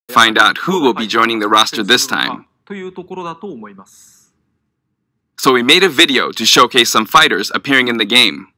find out who will be joining the roster this time. というところだと思います。 So we made a video to showcase some fighters appearing in the game.